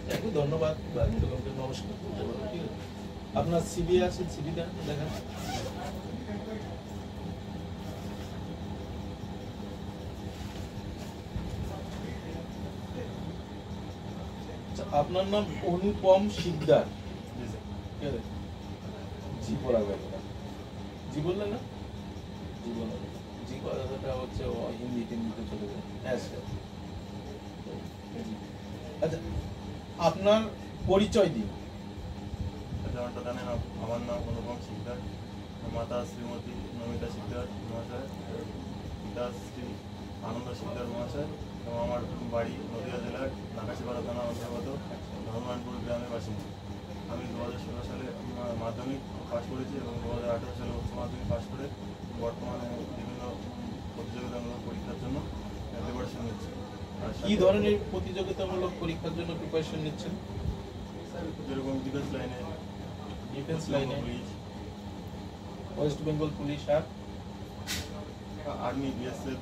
একটু ধন্যবাদ বা এরকমকে নমস্কার করতে পারো, ঠিক আছে? আপনার সিবি আছে, সিবিটা দেখেন। আপনার নাম অনুপম শিকদার, জি বলা যাবে না, জি বললেন না, জি বলা যাবে, জি কথাটা হচ্ছে হিন্দিতে চলে যায়। হ্যাঁ স্যার। আচ্ছা, আপনার পরিচয় দিন। আমার নাম অনুপম শিকদার, মাতা শ্রীমতী নমিতা শিকদার মহাশয়, পিতা শ্রী আনন্দ শিকদার মহাশয়, এবং আমার বাড়ি নদীয়া জেলার নাকাশিপাড়া থানা অন্তর্গত ধর্মনারায়ণপুর গ্রামের বাসিন্দা। আমি 2016 সালে মাধ্যমিক পাশ করেছি এবং 2018 সালে উচ্চ মাধ্যমিক পাশ করে বর্তমানে বিভিন্ন প্রতিযোগিতামূলক পরীক্ষার জন্য প্রিপারেশন নিচ্ছি। কি ধরনের প্রতিযোগিতামূলক পরীক্ষার জন্য প্রিপারেশন নিচ্ছেন? যেরকম ডিফেন্স লাইনে পুলিশ, ওয়েস্ট বেঙ্গল পুলিশ আর আর্মি, বিএসএফ।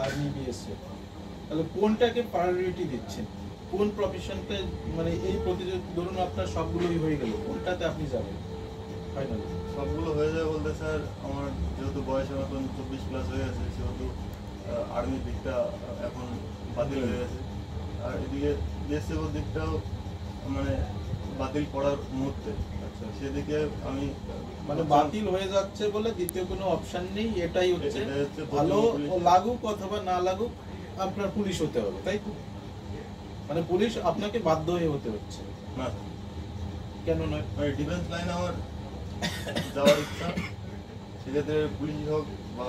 তাহলে কোনটাকে প্রায়োরিটি দিচ্ছেন? কোন প্রফেশনটা, মানে এই প্রতিযোগিতা ধরুন আপনার সবগুলোই হয়ে গেল, কোনটাতে আপনি যাবেন ফাইনালি? সবগুলো হয়ে যায় বলতে স্যার, আমার যেহেতু বয়সের মতন 24+ হয়ে গেছে, সেহেতু আর্মির দিকটা এখন বাতিল হয়ে গেছে। আর এদিকে বিএসএফের দিকটাও মানে বাতিল করার মুহূর্তে। আচ্ছা, সেদিকে আমি মানে বাতিল হয়ে যাচ্ছে বলে দ্বিতীয় কোনো অপশন নেই, এটাই হচ্ছে ভালো লাগুক অথবা না লাগুক আপনার পুলিশ হতে হবে, তাই তো? মানে পুলিশ আপনাকে বাধ্য হয়ে হতে হচ্ছে না? কেন নয়? ডিফেন্স লাইনে আমার যাওয়ার ইচ্ছা, সেক্ষেত্রে পুলিশ হোক বা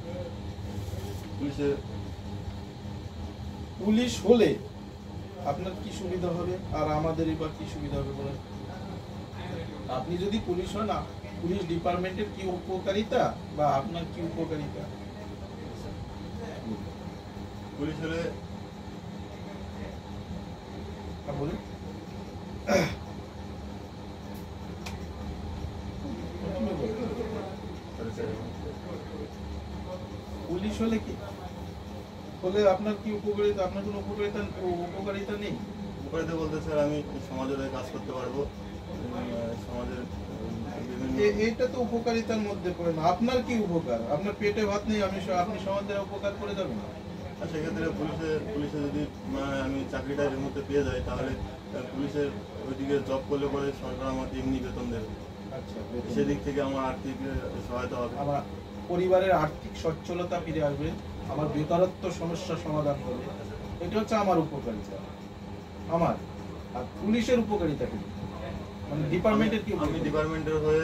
পুলিশ হলে আপনার কি সুবিধা হবে আর আমাদেরই বা কি সুবিধা হবে বলেন? আপনি যদি পুলিশ হন, পুলিশ ডিপার্টমেন্টের কি উপকারিতা বা আপনার কি উপকারিতা? পুলিশ হলে বলুন। পুলিশ হলে কি হলে আপনার কি উপকারিতা? আপনার কোনো উপকারিতা নেই? উপকারিতা বলতে স্যার, আমি সমাজের কাজ করতে পারবো, সমাজের এইটা তো উপকারিতার মধ্যে পড়ে না। আপনার কি উপকার? আপনার পেটে ভাত নেই, আপনি সমাজের উপকার করে যাবেন না? সেক্ষেত্রে পুলিশে যদি আমি চাকরিটা এর মধ্যে পেয়ে যাই, তাহলে পুলিশের ওইদিকে জব করলে পরে সরকার আমাকে এমনি বেতন দেবে। আচ্ছা, সেদিক থেকে আমার আর্থিক সহায়তা হবে, আমার পরিবারের আর্থিক সচ্ছলতা ফিরে আসবে, আমার বেকারত্ব সমস্যা সমাধান হবে। এটা হচ্ছে আমার উপকারিতা। আমার আর পুলিশের উপকারিতা কি? মানে ডিপার্টমেন্টের কি? আমি ডিপার্টমেন্টের হয়ে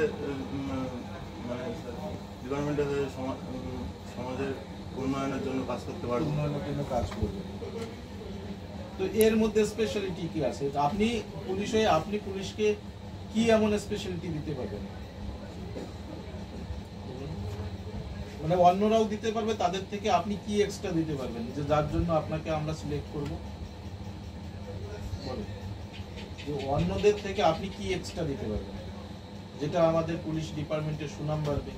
সমাজের উন্নয়নের জন্য কাজ করতে পারবো। উন্নয়নের জন্য কাজ করবে। তো এর মধ্যে স্পেশালিটি কি আছে? আপনি পুলিশ হয়ে আপনি পুলিশকে কি এমন স্পেশালিটি দিতে পারবেন? মানে অন্যরাও দিতে পারবে, তাদের থেকে আপনি কি এক্সট্রা দিতে পারবেন যে যার জন্য আপনাকে আমরা সিলেক্ট করব? বলেন, যে অন্যদের থেকে আপনি কি এক্সট্রা দিতে পারবেন যেটা আমাদের পুলিশ ডিপার্টমেন্টের সুনাম বাড়বে?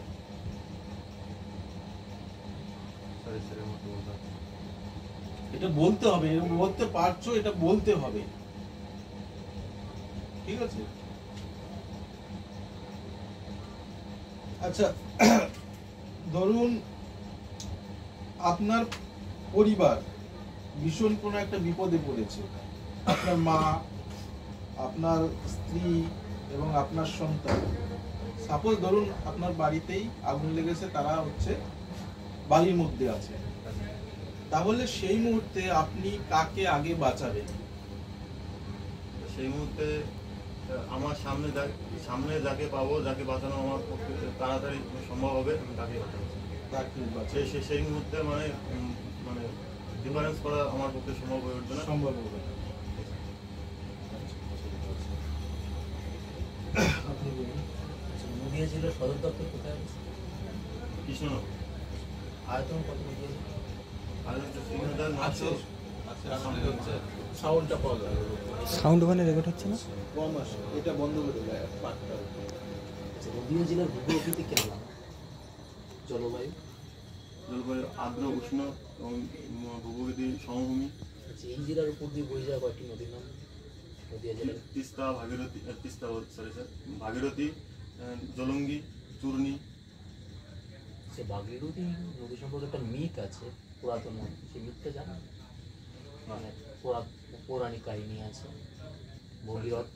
এটা বলতে হবে, এরকম বলতে পারছো, এটা বলতে হবে, ঠিক আছে? আচ্ছা, ধরুন আপনার পরিবার ভীষণ কোনো একটা বিপদে পড়েছে, আপনার মা, আপনার স্ত্রী এবং আপনার সন্তান। সাপোজ ধরুন আপনার বাড়িতেই আগুন লেগেছে, তারা হচ্ছে বাড়ির মধ্যে আছে, তাহলে সেই মুহূর্তে আপনি কাকে আগে বাঁচাবেন? সেই মুহূর্তে আমার সামনে যাকে পাবো, যাকে বাঁচানো আমার পক্ষে তাড়াতাড়ি সম্ভব হবে, আমি তাকে বাঁচাবো। সেই মুহূর্তে মানে ডিফারেন্স করা আমার পক্ষে সম্ভব হয়ে উঠবে না। সম্ভব হবে না। নদীয়া জেলার সদর দপ্তর কোথায় আছে? কৃষ্ণনগর। আয়তন কত? সাউন্ড ওখানে রেকর্ড হচ্ছে না? কম আসে, এটা বন্ধ করে দেয়। নদীয়া জেলার ভূপ্রকৃতি কেমন? জলবায়ু আর্দ্র, উষ্ণ এবং ভূপ্রকৃতি সমভূমি। এই জেলার উপর দিয়ে বয়ে যাওয়া কয়েকটি নদীর নাম? নদিয়া জেলার? Teesta, Bhagirathi, Teesta sorry sir, Bhagirathi, Jalangi, Churni. সে ভাগীরথী নদী সম্পর্কে একটা মিথ আছে পুরাতন, সেই মিথটা জানেন? মানে পৌরাণিক কাহিনী আছে ভগীরথ।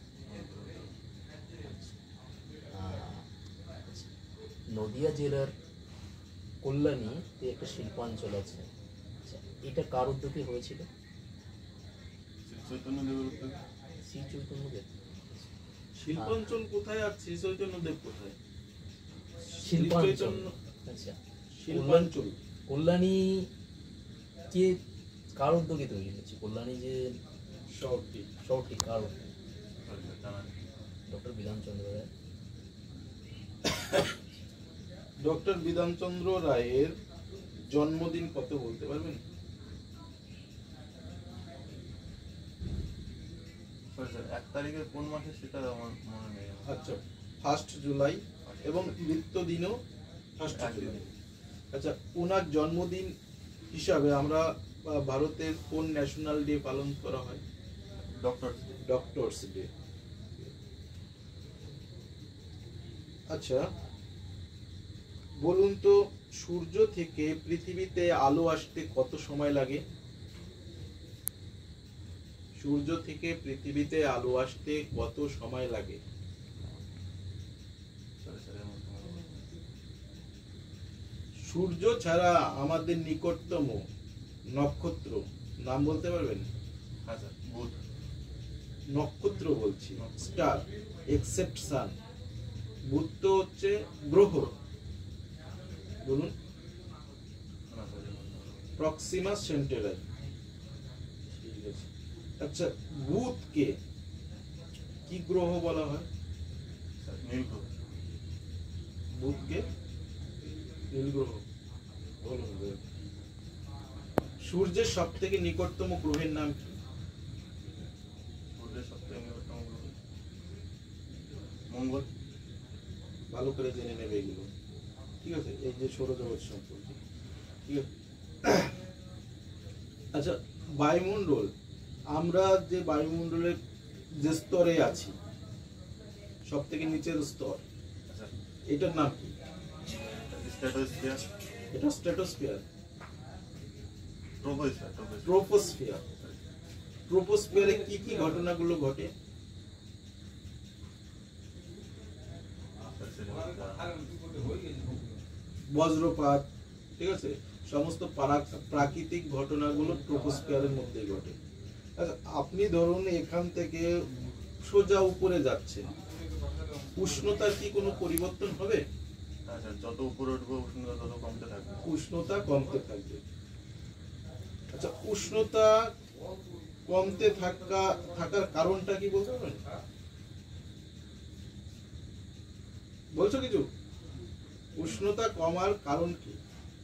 আচ্ছা। নদিয়া জেলার কল্যাণীতে একটা শিল্পাঞ্চল আছে, আচ্ছা এটা কার উদ্যোগে হয়েছিল? শ্রী চৈতন্যদেবের উদ্যোগে। শ্রী চৈতন্যদেব। শিল্পাঞ্চল কোথায় আর শ্রী চৈতন্যদেব কোথায়? শিল্পাঞ্চল, চৈতন্য আচ্ছা শিল্পাঞ্চল কল্যাণী কে কার উদ্যোগে তৈরি হয়েছে? কল্যাণী যে শহরটি শহরটি কার উদ্যোগে? সরি স্যার, জানা নেই। ডক্টর বিধানচন্দ্র রায়। ডক্টর বিধানচন্দ্র রায়ের জন্মদিন কত বলতে পারবেন? সরি স্যার, 1 তারিখে কোন মাসে সেটা আমার মনে নেই। আচ্ছা, 1 জুলাই এবং মৃত্যুদিনও 1 জুলাই। আচ্ছা, ওনার জন্মদিন হিসাবে আমরা ভারতের কোন ন্যাশনাল ডে পালন করা হয়? Doctors day. আচ্ছা বলুন তো, সূর্য থেকে পৃথিবীতে আলো আসতে কত সময় লাগে? সূর্য থেকে পৃথিবীতে আলো আসতে কত সময় লাগে? সরি স্যার, এর মধ্যে আমার মনে নেই। সূর্য ছাড়া আমাদের নিকটতম নক্ষত্র নাম বলতে পারবেন? হ্যাঁ স্যার, বুধ। নক্ষত্র বলছি, স্টার, এক্সেপ্ট সান। বুধ তো হচ্ছে গ্রহ। বলুন। না স্যার, এর মধ্যে আমার মনে নেই। Proxima Centauri. ঠিক আছে। আচ্ছা, বুধকে কি গ্রহ বলা হয়? স্যার, নীল গ্রহ। বুধকে নীল গ্রহ। বলুন। সূর্যের সব থেকে নিকটতম গ্রহের নাম কি? সূর্যের সবথেকে নিকটতম গ্রহ মঙ্গল। ভালো করে জেনে নেবে এগুলো, ঠিক আছে? এই যে সৌরজগৎ সম্পর্কে, ঠিক আছে? আচ্ছা, বায়ুমণ্ডল, আমরা যে বায়ুমণ্ডলের যে স্তরে আছি, সব থেকে নিচের স্তর, আচ্ছা, এটার নাম কি? স্ট্র্যাটোস্ফিয়ার। এটা স্ট্র্যাটোস্ফিয়ার। ট্রোপোস্ফিয়ার। ট্রোপোস্ফিয়ার। ট্রোপোস্ফিয়ারে কি কি ঘটনাগুলো ঘটে? স্যার, সেটা আমার জানা নেই। বজ্রপাত, ঠিক আছে? সমস্ত প্রাকৃতিক ঘটনাগুলো ট্রোপোস্ফিয়ারের মধ্যে ঘটে। আচ্ছা, আপনি ধরুন এখান থেকে সোজা উপরে যাচ্ছেন, উষ্ণতার কি কোনো পরিবর্তন হবে? হ্যাঁ স্যার, যত উপরে উঠবো উষ্ণতা তত কমতে থাকবে। উষ্ণতা কমতে থাকবে। আচ্ছা, উষ্ণতা কমতে থাকার কারণটা কি বলতে পারবেন? বলছো কিছু? উষ্ণতা কমার কারণ কি?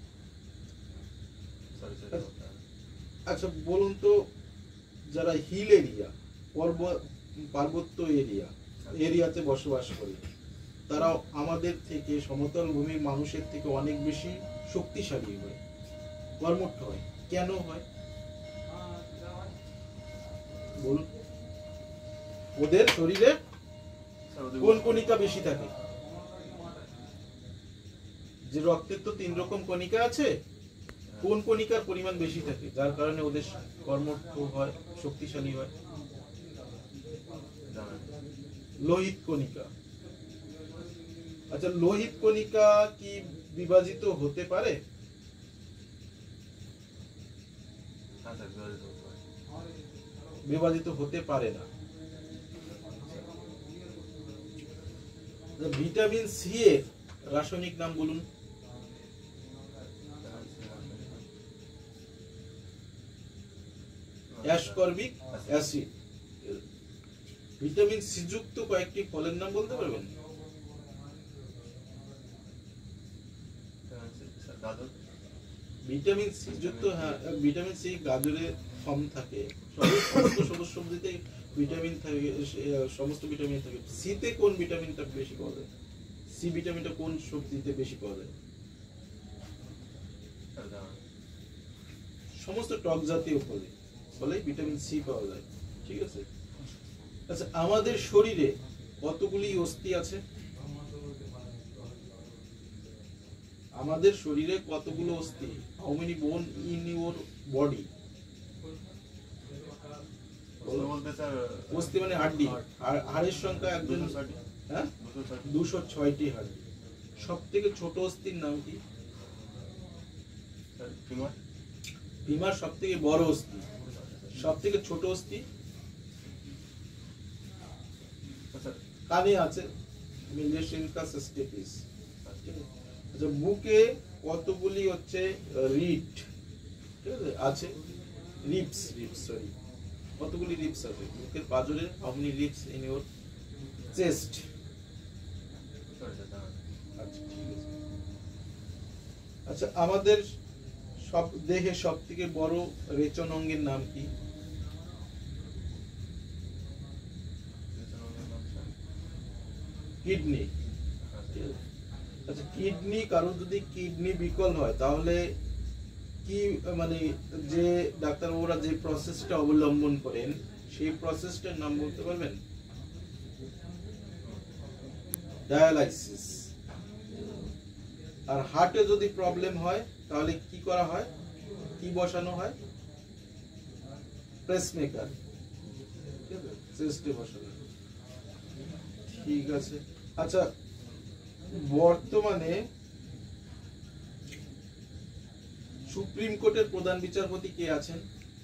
সরি স্যার, আচ্ছা বলুন তো, যারা হিল এরিয়া, পার্বত্য এরিয়াতে বসবাস করে, তারা আমাদের থেকে, সমতল ভূমির মানুষের থেকে অনেক বেশি শক্তিশালী হয়, কর্মঠ হয়। কেন হয় বলুন? ওদের শরীরে কোন কণিকা বেশি থাকে? যে রক্তের তো 3 রকম কণিকা আছে, কোন কণিকার পরিমাণ বেশি থাকে, যার কারণে ওদের কর্মঠ হয়, শক্তিশালী হয়? জানা নেই। লোহিত কণিকা। আচ্ছা, লোহিত কণিকা কি বিভাজিত হতে পারে? হ্যাঁ স্যার, বিভাজিত হতে পারে। বিভাজিত হতে পারে না। ভিটামিন সি এর রাসায়নিক নাম বলুন। Ascorbic acid. ভিটামিন সি যুক্ত কয়েকটি ফলের নাম বলতে পারবেন? স্যার, গাজর। ভিটামিন সি যুক্ত, হ্যাঁ, ভিটামিন সি গাজরে কম থাকে। সমস্ত সবুজ সবজিতে ভিটামিন থাকে, সমস্ত ভিটামিন থাকে। সিতে কোন ভিটামিনটা বেশি পাওয়া যায়? সি ভিটামিনটা কোন সবজিতে বেশি পাওয়া যায়? স্যার, জানা নেই। সমস্ত টক জাতীয় ফলে ভিটামিন সি পাওয়া যায়, ঠিক আছে? আচ্ছা, আমাদের শরীরে কতগুলি অস্থি আছে? আমাদের শরীরে কতগুলো অস্থি? How many bone in your body? বলতে স্যার অস্থি মানে হাড্ডি। আর হাড়ের সংখ্যা একজন 260 হ্যাঁ 260 206টি হাড়। সব থেকে ছোট অস্থির নাম কি? স্যার ফিমার ফিমার সব থেকে বড় অস্থি। সব থেকে ছোট অস্থি স্যার কানে আছে, মিডিয়াস ইনকাস স্টেপিস। আচ্ছা, বুকে কতগুলি হচ্ছে রিট, ঠিক আছে, আছে রিপস, সরি, কতগুলি রিপস আছে বুকের পাঁজরে? How many ribs in your chest? আচ্ছা, ঠিক আছে। আচ্ছা, আমাদের সব দেহে সব থেকে বড় রেচন অঙ্গের নাম কি? কিডনি। আচ্ছা, কিডনি, কারো যদি কিডনি বিকল হয় তাহলে কি মানে যে ডাক্তারবাবুরা যে প্রসেসটা অবলম্বন করেন সেই প্রসেসটার নাম বলতে পারবেন? ডায়ালাইসিস। আর হার্টে যদি প্রবলেম হয় তাহলে কি করা হয়, কি বসানো হয়? পেসমেকার, চেস্টে বসানো। ঠিক আছে। আচ্ছা, বর্তমানে সুপ্রিম কোর্টের প্রধান বিচারপতি কে আছেন?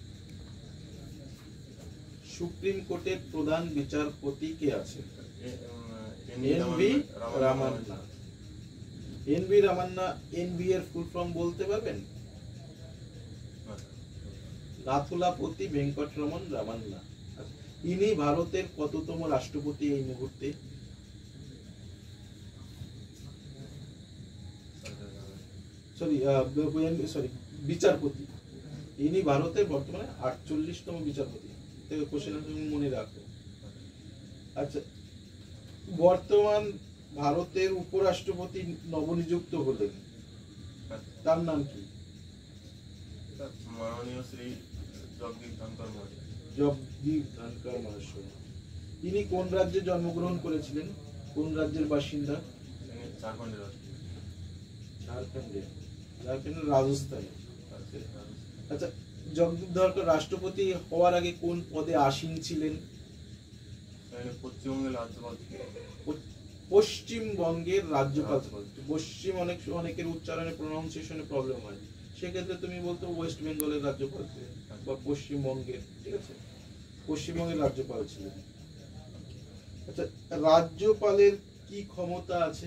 সুপ্রিম কোর্টের প্রধান বিচারপতি কে আছেন? NV Ramanna. NV Ramanna. NV এর ফুল ফর্ম বলতে পারবেন? নাথুলাপতি ভেঙ্কটরমন রামান্না। ইনি ভারতের কততম রাষ্ট্রপতি এই মুহূর্তে? সরি, বিচারপতি। ইনি ভারতের বর্তমানে 48তম বিচারপতি। কোশ্চেন মনে রাখো। আচ্ছা, বর্তমান ভারতের উপরাষ্ট্রপতি নবনিযুক্ত হলেন, তার নাম কি? মাননীয় শ্রী জগদীপ ধনকর মহাশয়। জগদীপ ধনকর মহাশয়। তিনি কোন রাজ্যে জন্মগ্রহণ করেছিলেন? কোন রাজ্যের বাসিন্দা? তিনি ঝাড়খণ্ডের বাসিন্দা। ঝাড়খণ্ডের রাজস্থানে। আচ্ছা, জগদীপ ধনকর রাষ্ট্রপতি হওয়ার আগে কোন পদে আসীন ছিলেন? পশ্চিমবঙ্গের রাজ্যপাল। পশ্চিমবঙ্গের রাজ্যপাল। পশ্চিম অনেকের উচ্চারণে প্রোনাউন্সিয়েশনে প্রবলেম হয়, সেক্ষেত্রে তুমি বলতো ওয়েস্ট বেঙ্গলের রাজ্যপাল ছিলেন বা পশ্চিমবঙ্গের, ঠিক আছে, পশ্চিমবঙ্গের রাজ্যপাল ছিলেন। আচ্ছা, রাজ্যপালের কি ক্ষমতা আছে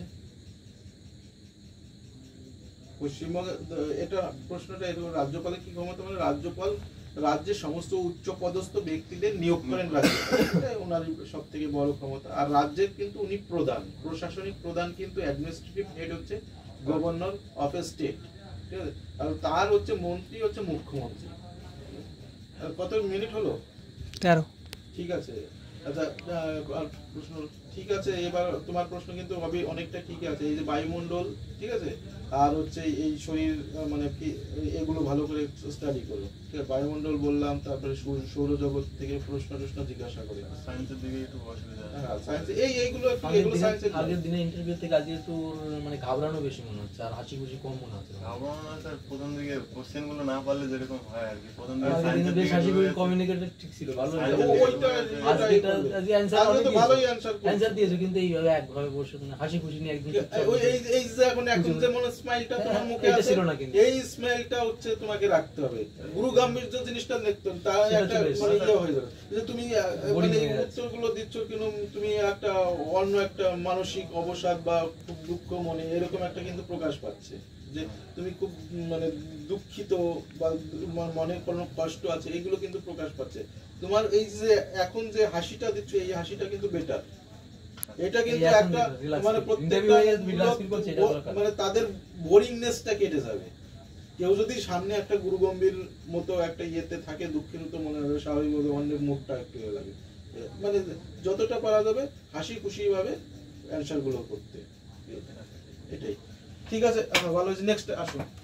পশ্চিমবঙ্গে? এটা প্রশ্নটা এরকম, রাজ্যপালের কি ক্ষমতা মানে রাজ্যপাল রাজ্যের সমস্ত উচ্চ পদস্থ ব্যক্তিদের নিয়োগ করেন রাজ্যপাল, ওনার সব থেকে বড় ক্ষমতা। আর রাজ্যের কিন্তু উনি প্রধান, প্রশাসনিক প্রধান, কিন্তু অ্যাডমিনিস্ট্রেটিভ হেড হচ্ছে গভর্নর অফ এ স্টেট, ঠিক আছে। আর তার হচ্ছে মন্ত্রী হচ্ছে মুখ্যমন্ত্রী। কত মিনিট হলো? 13। ঠিক আছে। আচ্ছা, আর প্রশ্ন ঠিক আছে। এবার তোমার প্রশ্ন কিন্তু হবে অনেকটা ঠিক আছে। এই যে বায়ুমণ্ডল, ঠিক আছে, আর হচ্ছে এই শরীর মানে এগুলো ভালো করে স্টাডি করো, ঠিক আছে। বায়ুমণ্ডল বললাম, তারপরে সৌরজগৎ থেকে প্রশ্ন জিজ্ঞাসা করে। সায়েন্সের দিকে একটু অসুবিধা। হ্যাঁ, সায়েন্স এইগুলো সায়েন্সের। আগের দিনে ইন্টারভিউ থেকে আজকে একটু মানে ঘাবড়ানো বেশি মনে হচ্ছে, আর হাসি খুশি কম মনে হচ্ছে। ঘাবড়ানো স্যার, প্রথম দিকে কোশ্চেন গুলো না পারলে যেরকম হয় আর কি, প্রথম দিকে আগের দিনে সায়েন্সের বেশ হাসি খুশি দিকে কমিউনিকেটর ঠিক ছিল, ভালো। ওইটা আজকে অ্যানসার অনেক ভালোই অ্যানসার অ্যানসার দিয়েছো, কিন্তু এইভাবে একভাবে বসে হাসি খুশি নিয়ে একদিন এই যে এখন যে মনে স্মাইলটা তোমার মুখে আছে, এই স্মাইলটা হচ্ছে তোমাকে রাখতে হবে। গুরু গাম্ভীর্য জিনিসটা দেখতে হবে, তার একটা মানে ইয়ে হয়ে যাবে যে তুমি মানে উত্তরগুলো দিচ্ছ কিন্তু তুমি একটা অন্য একটা মানসিক অবসাদ বা খুব দুঃখ মনে এরকম একটা কিন্তু প্রকাশ পাচ্ছে, যে তুমি খুব মানে দুঃখিত বা মনে কোনো কষ্ট আছে, এগুলো কিন্তু প্রকাশ পাচ্ছে। তোমার এই যে এখন যে হাসিটা দিচ্ছ, এই হাসিটা কিন্তু বেটার। এটা কিন্তু একটা মানে প্রত্যেকটা মানে তাদের বোরিংনেসটা কেটে যাবে। কেউ যদি সামনে একটা গুরু গম্ভীর মতো একটা ইয়েতে থাকে, দুঃখের মতো মনে হবে, স্বাভাবিকভাবে অনেক মুখটা একটু ইয়ে লাগে। মানে যতটা পারা যাবে হাসি খুশি ভাবে অ্যান্সার গুলো করতে, এটাই ঠিক আছে। ভালো হয়েছে। নেক্সট আসুন।